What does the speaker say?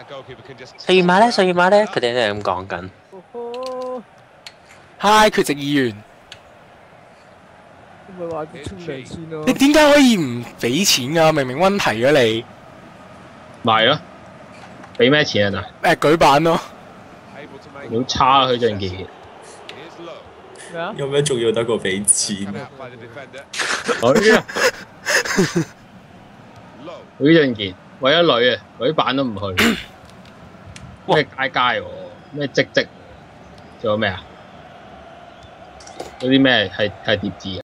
上月馬咧，上月馬咧，佢哋都係咁講緊。 嗨，缺席議員， 咪話佢沖涼先咯。 你點解可以唔俾錢啊？明明温提咗你。 咪咯，俾咩錢啊？ 舉辦咯。 好差啊！許俊傑。 咩啊？ 有咩重要得過俾錢？ 許俊傑為咗女啊，女版都唔去。咩街喎？咩積，仲有咩啊？嗰啲咩係疊字啊？